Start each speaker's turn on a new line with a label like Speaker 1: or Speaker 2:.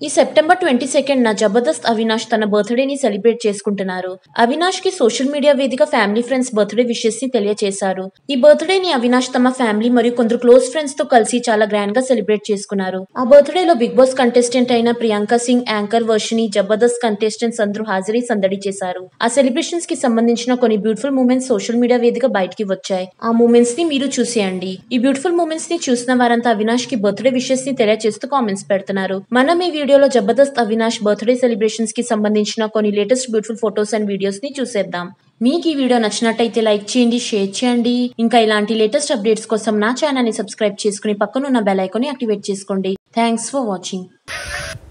Speaker 1: ఈ సెప్టెంబర్ 22న జబర్దస్త్ అవినాష్ తన బర్త్డే ని సెలబ్రేట్ చేసుకుంటున్నారు. అవినాష్ కి సోషల్ మీడియా వేదిక ఫ్యామిలీ ఫ్రెండ్స్ బర్త్డే విషెస్ ని తెలియజేశారు. ఈ బర్త్డే ని అవినాష్ తమ ఫ్యామిలీ మరియు కొందరు క్లోజ్ ఫ్రెండ్స్ తో కలిసి చాలా గ్రాండ్ గా సెలబ్రేట్ చేసుకున్నారు. ఆ బర్త్డే లో బిగ్ బాస్ కంటెస్టెంట్ అయిన ప్రియాంక సింగ్, యాంకర్ వర్షిని, జబర్దస్త్ కంటెస్టెంట్స్ అందరూ హాజరై సందడి చేశారు. ఆ సెలబ్రేషన్స్ కి సంబంధించిన కొన్ని బ్యూటిఫుల్ మూమెంట్స్ సోషల్ మీడియా వేదిక బయటికి వచ్చాయి. ఆ మూమెంట్స్ ని మీరు చూసేయండి. ఈ బ్యూటిఫుల్ మూమెంట్స్ ని చూసిన వారంతా అవినాష్ కి బర్త్డే విషెస్ ని తెలియజేస్తూ కామెంట్స్ పెడుతున్నారు. మనం ఈ వీడియోలో జబర్దస్త్ అవినాష్ బర్త్డే సెలబ్రేషన్స్ కి సంబంధించిన కొన్ని latest beautiful photos and videos ని చూసేద్దాం. మీకు ఈ వీడియో నచ్చినట్టయితే లైక్ చేయండి, షేర్ చేయండి. ఇంకా ఇలాంటి లేటెస్ట్ అప్డేట్స్ కోసం నా ఛానల్ ని సబ్స్క్రైబ్ చేసుకుని పక్కనున్న బెల్ ఐకాన్ ని యాక్టివేట్ చేసుకోండి. Thanks for watching.